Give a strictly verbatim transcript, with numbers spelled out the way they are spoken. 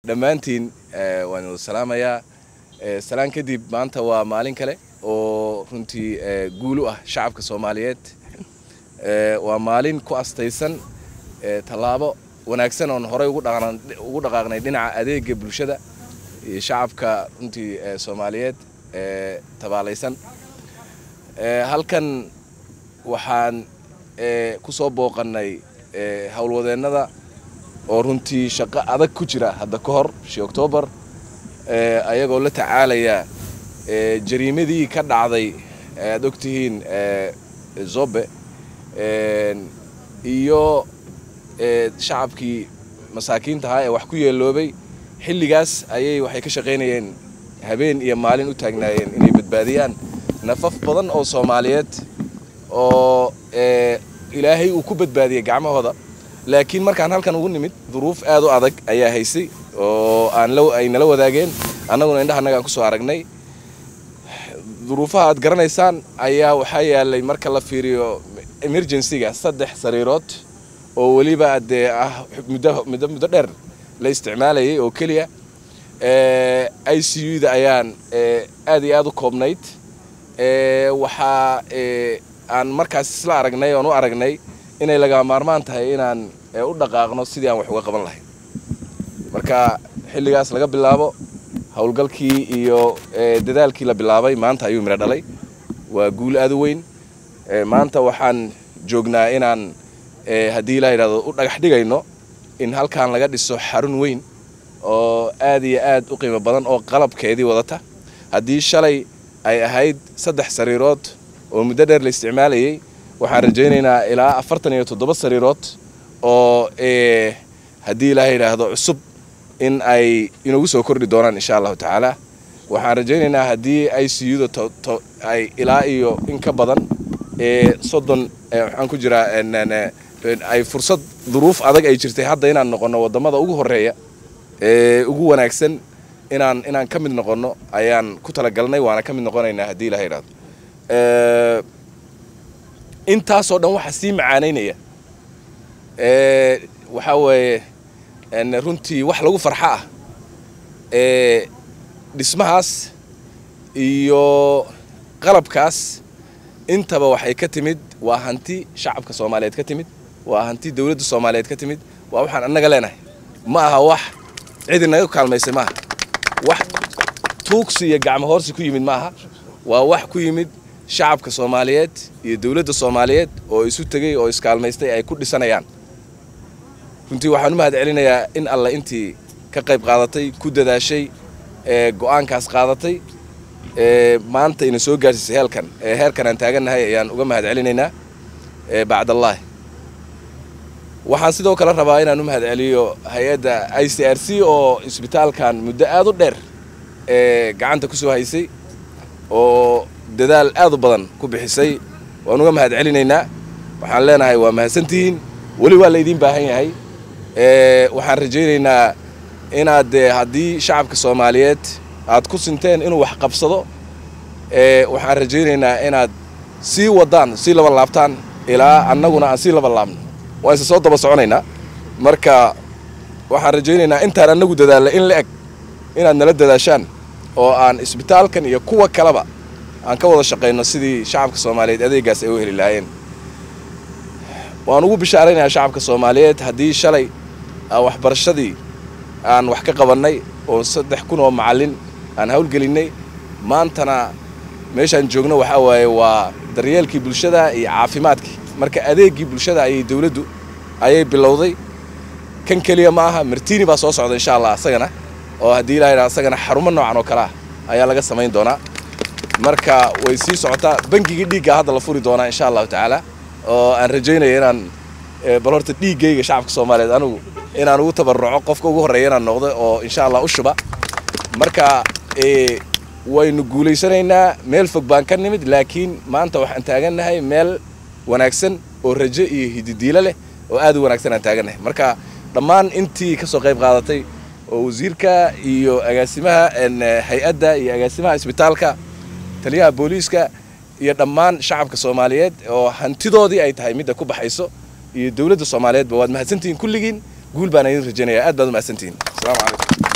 dhammaantiin waan wada salaamayaa salaan kadib maanta waa maalin kale oo runtii guul u ah shacabka Soomaaliyeed waa maalin ku astaysan talaabo wanaagsan oo hore ugu dhaqan ugu dhaqaaqnay dhinaca adeegga bulshada iyo shacabka runtii Soomaaliyeed ee tabaalaysan halkan waxaan ku soo booqanay hawlwadeennada oo runtii shaqo adag ku jira hadda ka hor shii October ee ayagoo la tacaalaya ee jariimadii ka dhacday aad ogtihiin ee Zobe ee iyo ee shacabkii masaakiinta ah ee wax ku yeeloobay xilligaas ayay waxay ka shaqeynayeen habeen iyo maalin u taagnaayeen inay badbaadiyaan nafaf badan oo Soomaaliyeed oo ee ilaahay uu ku badbaadiyay gacmahooda laakiin markaan halkan ugu nimid duruuf aad u adag ayaa haysay oo aan law ay nala wadaageen annaguna indhahanaga ku soo aragnay duruufaha aad garanaysaan ayaa waxa yaalay marka la fiiriyo emergency-ga saddex sariirood oo waliba ade ah muddo muddo dheer la isticmaalayay oo kaliya ee I C U-da ayaan aad iyo aad u koobnayd ee waxa ee aan markaas isla aragnay oo u aragnay inay laga maarmaan tahay inaan u dhaqaaqno sidii aan wax uga qaban lahayn marka xilligaas laga bilaabo hawlgalkii iyo dadaalkii la bilaabay maanta ayuu mira dhalay waa guul aad u weyn maanta waxaan joognaa inaan hadii Ilaahay yiraahdo u dhagax dhigayno in halkaan laga dhiso xarun weyn oo aad iyo aad u qiimo badan oo qalabkeedii wadata hadii shalay ay ahayd saddex sariirood oo muddo dheer la isticmaalayay waxaan rajaynaynaa ilaa afartan iyo toddoba sariirood oo ee hadii Ilaahay yiraahdo cusub in ay inuu soo kordhi doonaan insha Allah taala waxaan rajaynaynaa hadii I C U-da ay ilaa iyo in ka badan ee soddon waxaan ku jiraa ay fursad duruuf adag ay jirtay hadda inaan noqono wadamada ugu horeeya ee ugu wanaagsan inaan inaan ka mid noqono ayaan ku tala galnay waana ka mid noqonaynaa hadii Ilaahay yiraahdo ee intaas oo dhan waxa sii macaaneynaya ee waxa weeye in runtii wax lagu farxa ah ee dhismahaas iyo qalabkaas intaba waxay ka timid waa hanti shacabka Soomaaliyeed ka timid waa hanti dawladda Soomaaliyeed ka timid waa waxaan annaga leenahay ma aha wax cid inaga kaalmaysay ma aha wax tuugsi iyo gacmo hoorsi ku yimid ma aha waa wax ku yimid shacabka Soomaaliyeed iyo dawladda Soomaaliyeed oo isu tagay oo iskaalmaystay ay ku dhisanayaan runtii waxaan u mahad celinayaa in alla intii ka qayb qaadatay ku dadaashay ee go'aankaas qaadatay ee maanta ina soo gaarsiisay halkan ee heerkan aan taaganahay ayaan uga mahad celinaynaa ee bacdallah waxaan sidoo kale rabaa inaan u mahad celiyo hay'adda I C R C oo isbitaalkan muddo aad u dheer ee gacanta ku soo haysay oo dadaal aad u badan ku bixisay waan uga mahad celinaynaa waxaan leenahay waa mahadsantihiin wali waa la idin baahan yahay ee waxaan rajaynaynaa inaad hadii shacabka Soomaaliyeed aad ku sinteen inuu wax qabsado ee waxaan rajaynaynaa inaad si wadaan si laba laabtaan ilaa annaguna aan si laba laabno waa isa soo daba soconaynaa marka waxaan rajaynaynaa intaan annagu dadaalay in la eg inaad nala dadaashaan oo aan isbitaalkan iyo kuwa kaleba aan ka wada shaqeyno sidii shacabka Soomaaliyeed adeegaas ay u heli lahaayeen waan ugu bishaaraynayaa shacabka Soomaaliyeed hadii shalay waxbarashadii aan wax ka qabanay oo saddex kun oo macallin aan hawl gelinay maantana meeshaan joogno waxa waaye waa daryeelkii bulshada iyo caafimaadkii marka adeegii bulshada ay dawladdu ayay bilowday kan kaliya ma aha martiini baa soo socda insha Allah asagana oo hadii Ilaahay asagana xarumo noocan oo kala ayaa laga sameyn doonaa marka way sii socotaa bangiga dhiigga hadda la furi doonaa insha Allah taala oo aan rajaynayo inaan balorta dhiigayga shacabka Soomaaliyeed anigu inaan ugu tabarruco qofka ugu horeeya inaan noqdo oo insha Allah u shuba marka ee waynu guuleysanaynaa meel fog baan ka nimid laakiin maanta waxaan taaganahay meel wanaagsan oo rajo iyo hididiilo leh oo aad u wanaagsan aan taaganahay marka dhammaan intii ka soo qayb qaadatay oo wasiirka iyo agaasimaha hay'adda iyo agaasimaha isbitaalka taliyaha booliiska iyo dhammaan shacabka Soomaaliyeed oo hantidoodii ay tahay mid ku baxayso iyo dawladda Soomaaliyeed ba waad mahadsantihiin kulligiin guul baan idin rajaynayaa aad baad u mahadsantihiin. Assalaamu calaykum.